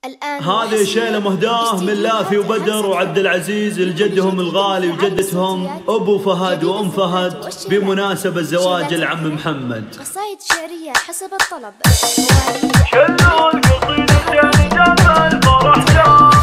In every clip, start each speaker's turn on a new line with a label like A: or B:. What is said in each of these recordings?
A: هذه شيلة مهداه من لافي وبدر وعبد العزيز لجدهم الغالي وجدتهم أبو فهد وأم فهد بمناسبة زواج العم محمد.
B: قصائد شعرية حسب الطلب.
A: شلوا القصيدة الجامد الفرح جام.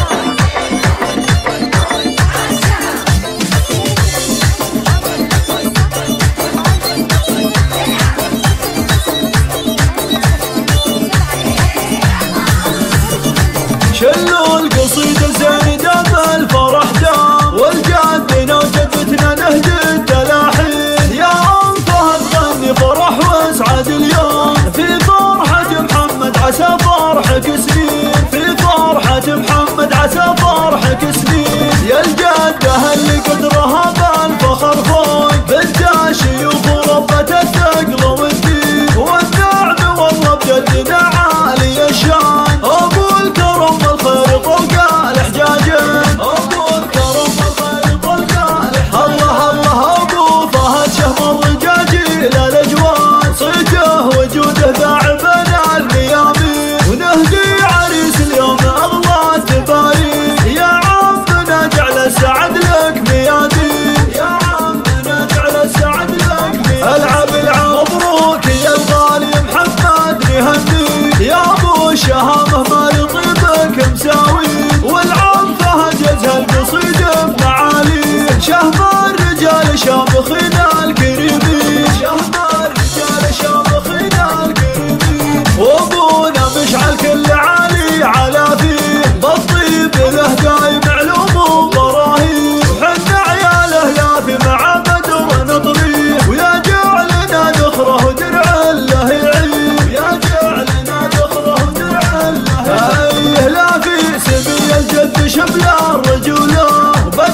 A: شلوا القصيدة زين دام الفرح دام، والجدنا وجدتنا نهج التلاحين. يا أم فهد غني فرح واسعد اليوم، في فرحة محمد عسى فرحك سنين، في فرحة محمد عسى فرحك سنين. يا الجدة اللي قدرها بالفخر فوق، بنت الشيوخ وربة الثقل والدين، والنعم والله بجدنا عالي الشان. أبو الكرم الخير فوق الحجاجين، أبو الكرم الخير فوق الحجاجين. الله الله أبو فهد شهم الرجاجيل الأجوان، صيته وجوده باع بين الميامين، ونهدي عريس اليوم الله التباريك. يا عمنا جعل السعد لك ميادين، يا عمنا جعل السعد لك ميادين. العب العب مبروك يا الغالي محمد نهنيك، يا ابو الشهامه ما يطيبك مساوي، والعم فهد يزهى القصيده بمعالي. شهم الرجال شامخين الكريمين، شهم الرجال شامخين الكريمين. وابونا مشعل كل عالي على فيه، بالطيب له دايم علوم وبراهين، وحنا عياله لافي مع بدر نطريه، ويا جعلنا ذخره ودرع له يعين، يا جعلنا ذخره ودرع له يعين. لافي سبي الجد شبل الرجوله،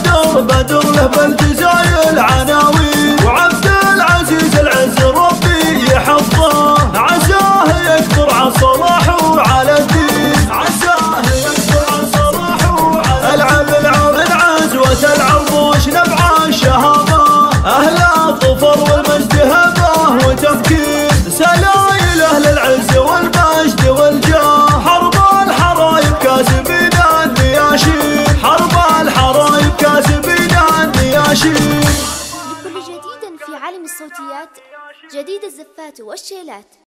A: بدر له بالجزايل عناوين، وعبد العزيز العز ربي يحفظه، عساه يكبر على الصلاح وعلى الدين، عساه يكبر على الصلاح وعلى الدين. العب العزوة العربوش نبع الشهامة، أهل الظفر والمجد هبه وتفكير، سلايل أهل العز والمجد والجاه، حرب الحرايب كاسبين النياشين، حرب الحرايب كاسبين النياشين.
B: لكل جديد في عالم الصوتيات، جديد الزفات والشيلات.